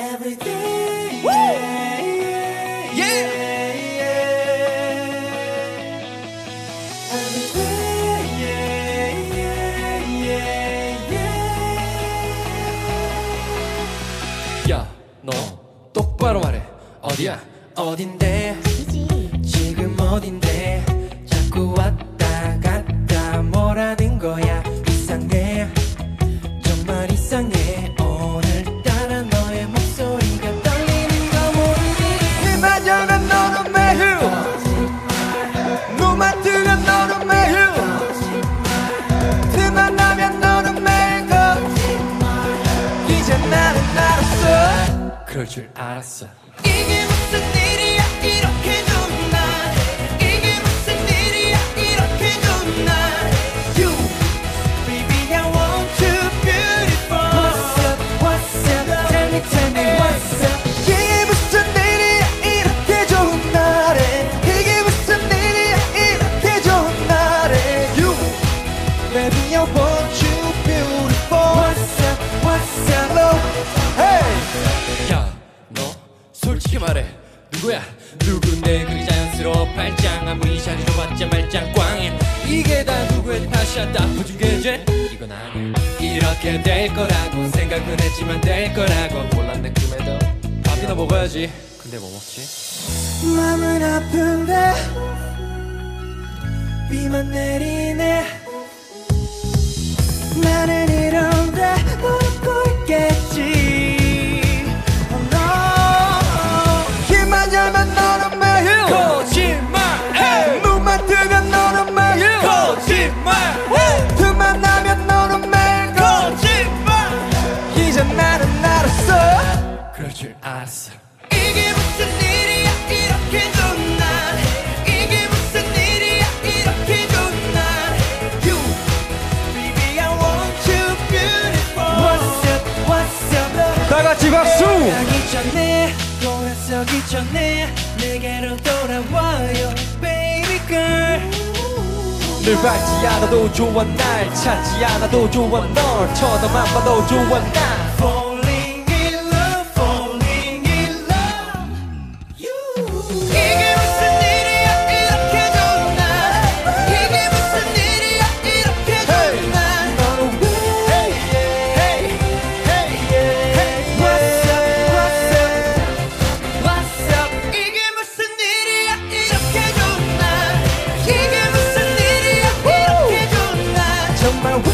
Everything. Yeah. 야, 너 똑바로 말해. 어디야? 어딘데? 지금 어딘데? 자꾸 왔다 갔다 뭐라는 거야? 이상해, 정말 이상해. 오늘따라 너의 목소리가 떨리는 거 모르니? 네만 열면 너는 매일, 눈만 뜨면 너는 매일, 틈만 나면 너는 매일 거짓말. 이제 나는 알았어. 그럴 줄 알았어. 이게 무슨 일이야 이렇게 좋은 날. 이게 무슨 일이야 이렇게 좋은 날. You, baby I want you beautiful. What's up, what's up, tell me what's up. 이게 무슨 일이야 이렇게 좋은 날에. 이게 무슨 일이야 이렇게 좋은 날에. You, baby I want you beautiful. What's up, what's up, love. Hey. 야, 너 솔직히 말해. 누구야? 누군데 그리 자연스러워 발장. 아무리 자리 줘봤자 말짱 꽝해. 이게 다 누구의 탓이야? 딱 부준 게죄? 이건 아니야. 이렇게 될 거라고 생각은 했지만 될 거라고 몰랐네. 꿈에도 밥이나 먹어야지. 근데 뭐 먹지? 맘은 아픈데 비만 내리네. 나는 이런데 웃고 있겠지. Oh no. 귀만 열면 너는 매일 거짓말. 에이. 눈만 뜨면 너는 매일 거짓말. 틈만 나면 너는 매일 거짓말. 이제 나는 알았어. 그럴 줄 알았어. 이게 무슨 일이야 이렇게 좋은 날. 이게 무슨 일이야 이렇게 좋은 날. You, baby I want you beautiful. What's up, what's up. 다 같이 박수. 돌아가기 전에, 돌아서기 전에 내게로 돌아와요 baby girl. 늘 밟지 않아도 좋아 날 찾지 않아도 좋아 널 쳐다만 봐도 좋아 날. Falling in love, falling in love. You. 이게 무슨 일이야 이렇게 좋은 날. 이게 무슨 일이야 이렇게 좋은 날. 너는 왜? Hey, hey, hey. What's up, what's up, what's up. 이게 무슨 일이야 이렇게 좋은 날. 이게 무슨 일이야 이렇게 좋은 날. 정말 왜?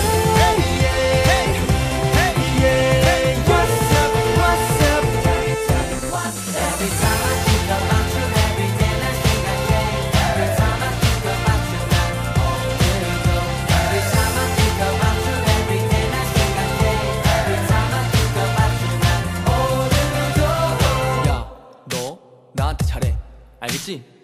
야, 너 나한테 잘해. 알겠지?